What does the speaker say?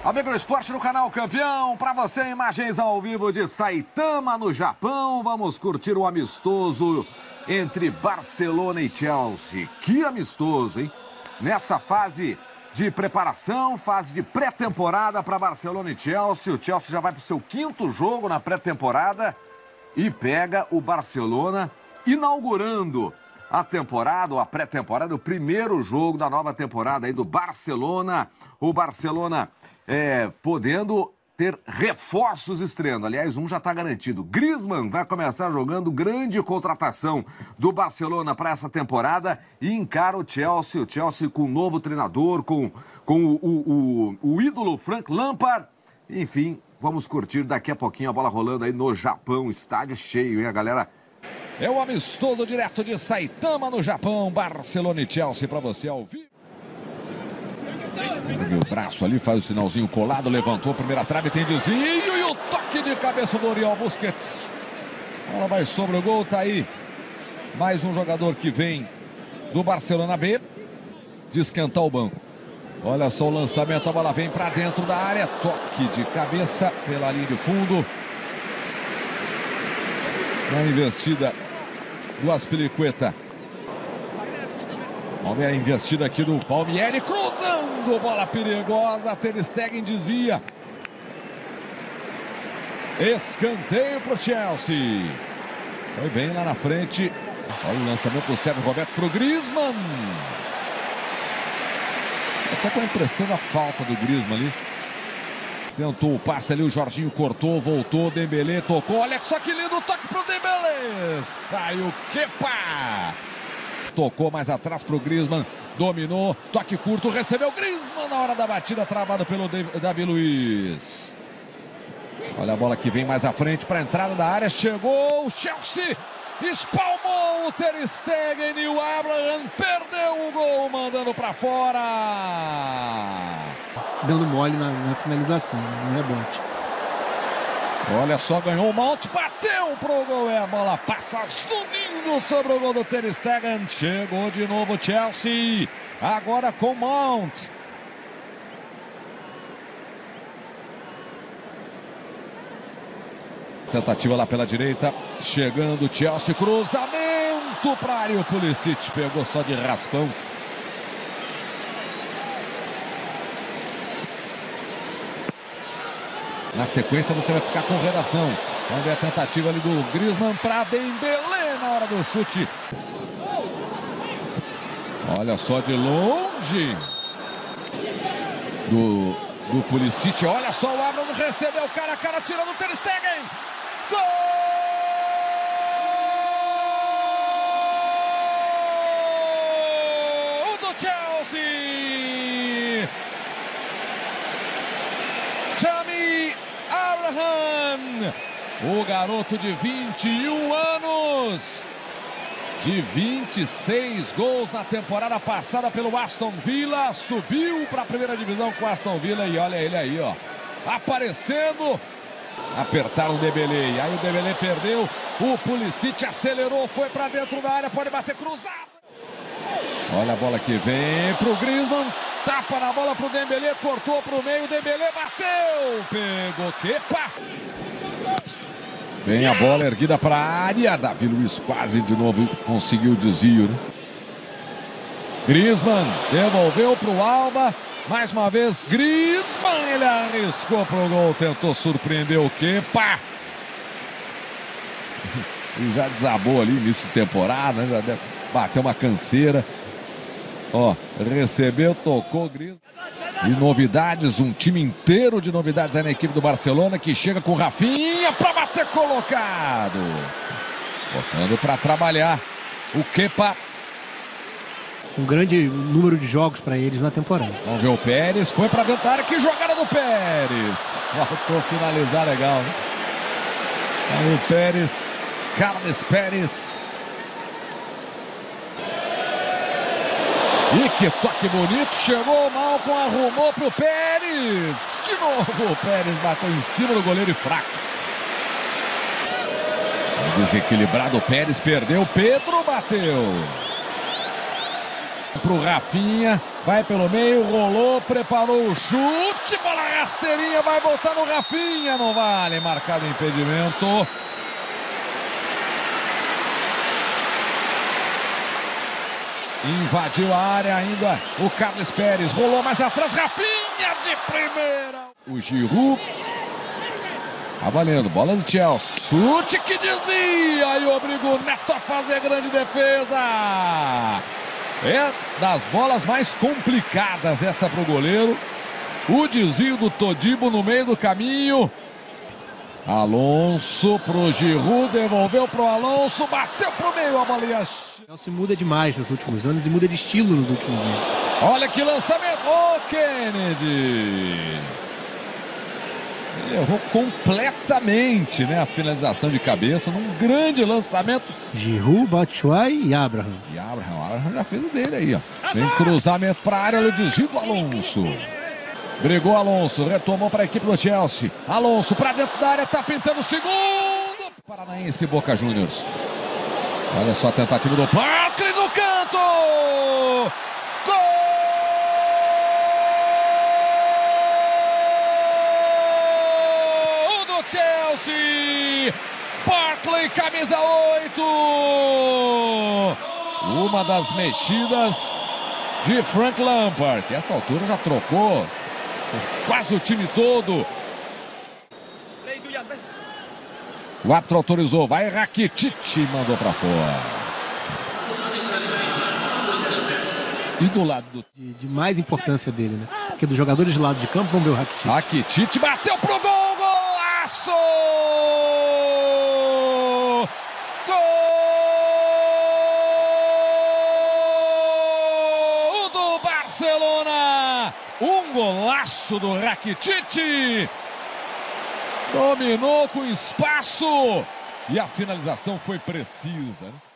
Amigo do esporte no canal Campeão, para você imagens ao vivo de Saitama, no Japão. Vamos curtir o amistoso entre Barcelona e Chelsea. Que amistoso, hein? Nessa fase de preparação, fase de pré-temporada para Barcelona e Chelsea. O Chelsea já vai para o seu 5º jogo na pré-temporada e pega o Barcelona inaugurando a temporada, ou a pré-temporada, o primeiro jogo da nova temporada aí do Barcelona. O Barcelona podendo ter reforços estreando. Aliás, um já está garantido. Griezmann vai começar jogando, grande contratação do Barcelona para essa temporada e encara o Chelsea. O Chelsea com um novo treinador, com o ídolo Frank Lampard. Enfim, vamos curtir daqui a pouquinho a bola rolando aí no Japão. Estádio cheio, hein, a galera? É o amistoso direto de Saitama, no Japão. Barcelona e Chelsea para você ao vivo. O braço ali, faz o sinalzinho colado, levantou a primeira trave, tem desvio e o toque de cabeça do Oriol Busquets. Ela vai sobre o gol, tá aí. Mais um jogador que vem do Barcelona B de esquentar o banco. Olha só o lançamento, a bola vem para dentro da área, toque de cabeça pela linha de fundo. Na investida do Azpilicueta. Vamos ver a investida aqui do Palmieri, cruzando, bola perigosa, Ter Stegen desvia. Escanteio para o Chelsea. Foi bem lá na frente. Olha o lançamento do Sérgio Roberto para o Griezmann. Até com a impressão da falta do Griezmann ali. Tentou o passe ali, o Jorginho cortou, voltou, Dembélé tocou. Olha só que lindo toque para o Dembélé. Saiu Kepa. Tocou mais atrás para o Griezmann, dominou, toque curto, recebeu o Griezmann na hora da batida, travado pelo Davi Luiz. Olha a bola que vem mais à frente para a entrada da área, chegou o Chelsea, espalmou o Ter Stegen e o Abraham perdeu o gol, mandando para fora. Dando mole na finalização, no rebote. Olha só, ganhou o Mount, bateu pro gol e a bola passa zunindo sobre o gol do Ter Stegen. Chegou de novo o Chelsea, agora com Mount. Tentativa lá pela direita, chegando o Chelsea, cruzamento para a área, o Pulisic pegou só de raspão. Na sequência você vai ficar com redação. Vamos ver a tentativa ali do Griezmann para Dembélé na hora do chute. Olha só de longe do Pulisic. Olha só o Abraham recebeu cara a cara, tirando o Ter Stegen. Gol do Chelsea. Tammy Abraham, o garoto de 21 anos, de 26 gols na temporada passada pelo Aston Villa, subiu para a primeira divisão com o Aston Villa e olha ele aí, ó, aparecendo. Apertaram o Dembélé, aí o Dembélé perdeu, o Pulisic acelerou, foi para dentro da área, pode bater cruzado. Olha a bola que vem pro Griezmann. Tapa na bola pro Dembélé, cortou pro meio, Dembélé bateu, pegou Kepa. Vem a bola erguida para a área, Davi Luiz quase de novo conseguiu o desvio, né? Griezmann devolveu pro Alba, mais uma vez Griezmann, ele arriscou pro gol, tentou surpreender o Kepa. E já desabou ali início de temporada, né? Já bateu uma canseira. Ó, recebeu, tocou, Griezmann. E novidades, um time inteiro de novidades aí na equipe do Barcelona, que chega com Rafinha para bater colocado. Botando para trabalhar o Kepa. Um grande número de jogos para eles na temporada. Vamos ver o Pérez, foi para dentro da área, que jogada do Pérez. Faltou finalizar legal, né? Aí o Pérez, Carles Pérez. E que toque bonito, chegou o Malcom, arrumou pro Pérez. De novo o Pérez bateu em cima do goleiro e fraco. Desequilibrado o Pérez, perdeu, Pedro bateu. Pro Rafinha, vai pelo meio, rolou, preparou o chute, bola rasteirinha, vai botar no Rafinha, não vale, marcado impedimento. Invadiu a área ainda o Carlos Pérez, rolou mais atrás, Rafinha de primeira. O Giroud, tá valendo, bola do Chelsea, chute que desvia e obriga o Neto a fazer grande defesa. É das bolas mais complicadas essa pro goleiro. O desvio do Todibo no meio do caminho. Alonso pro Giroud, devolveu pro Alonso, bateu pro meio a bolinha. Chelsea muda demais nos últimos anos e muda de estilo nos últimos anos. Olha que lançamento, o Kennedy. Ele errou completamente, né, a finalização de cabeça num grande lançamento. Giroud, Batshuayi e Abraham. E Abraham já fez o dele aí, ó. Vem cruzamento para a área, o desvio do Alonso. Brigou Alonso, retomou para a equipe do Chelsea. Alonso para dentro da área, tá pintando o segundo. Paranaense e Boca Juniors. Olha só a tentativa do Barkley no canto. Gol do Chelsea. Barkley, camisa 8. Uma das mexidas de Frank Lampard, que essa altura já trocou quase o time todo. O árbitro autorizou, vai Rakitic, mandou para fora. E do lado de mais importância dele, né? Porque dos jogadores de lado de campo, vamos ver o Rakitic. Rakitic bateu pro gol, golaço! Gol do Barcelona! Um golaço do Rakitic! Dominou com espaço e a finalização foi precisa, né?